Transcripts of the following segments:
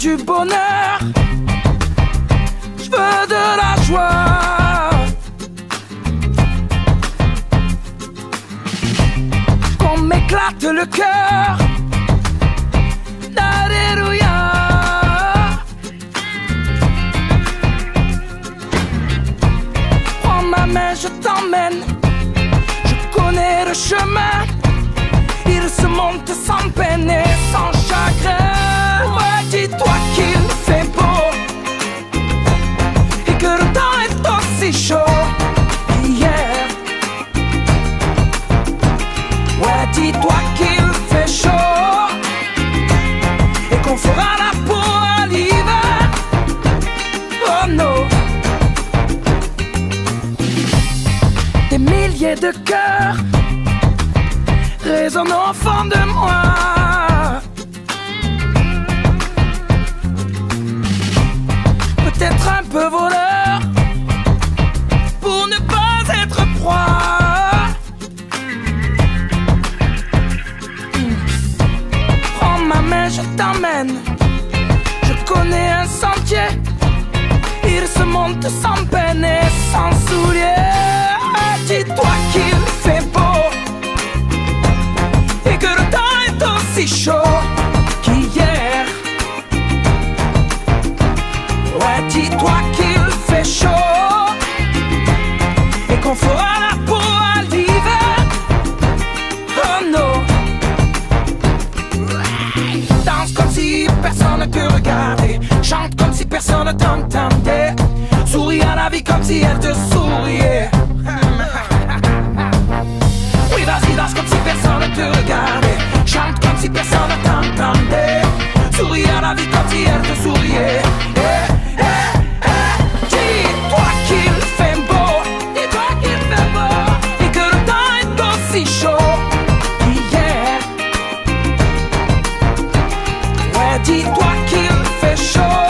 du bonheur, je veux de la joie. Qu'on m'éclate le cœur. Alléluia. Prends ma main, je t'emmène. Je connais le chemin. Il se monte sans peine et sans chagrin. Ouais, dis-toi qu'il fait beau et que le temps est aussi chaud qu'hier. Ouais, dis-toi qu'il fait chaud et qu'on fera la peau à l'hiver. Oh non. Des milliers de cœurs résonne au fond de moi. Peut-être un peu voleur pour ne pas être proie. Prends ma main, je t'emmène. Je connais un sentier. Il se monte sans peine et sans souliers. Dis-toi qu'il fait beau et que le temps est aussi chaud qu'hier. Ouais, dis-toi qu'il fait chaud et qu'on fera la peau à l'hiver. Oh non. Danse comme si personne ne te regardait. Chante comme si personne ne t'entendait. Souris à la vie comme si elle te souriait. Oui, vas-y, danse comme si personne ne te regardait. Chante comme si personne ne t'entendait. Souris à la vie comme si elle te souriait. Dis-toi qu'il fait beau. Dis-toi qu'il fait beau et que le temps est aussi chaud qu'hier. Ouais, dis-toi qu'il fait chaud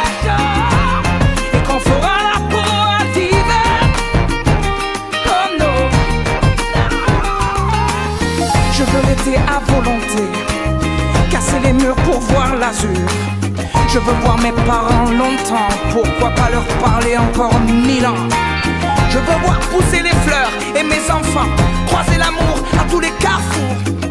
et qu'on fera la peau à l'hiver. Oh non. Je veux l'été à volonté, casser les murs pour voir l'azur. Je veux voir mes parents longtemps, pourquoi pas leur parler encore 1000 ans. Je veux voir pousser les fleurs et mes enfants croiser l'amour à tous les carrefours.